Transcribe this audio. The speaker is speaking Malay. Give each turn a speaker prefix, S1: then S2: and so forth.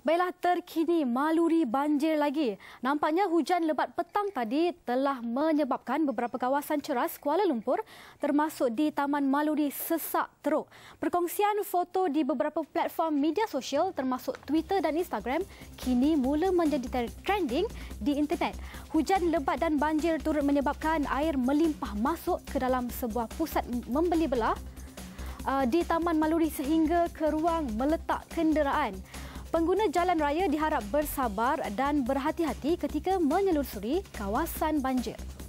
S1: Baiklah, terkini maluri banjir lagi. Nampaknya hujan lebat petang tadi telah menyebabkan beberapa kawasan ceras Kuala Lumpur termasuk di Taman Maluri sesak teruk. Perkongsian foto di beberapa platform media sosial termasuk Twitter dan Instagram kini mula menjadi trending di internet. Hujan lebat dan banjir turut menyebabkan air melimpah masuk ke dalam sebuah pusat membeli belah di Taman Maluri sehingga ke ruang meletak kenderaan. Pengguna jalan raya diharap bersabar dan berhati-hati ketika menyelusuri kawasan banjir.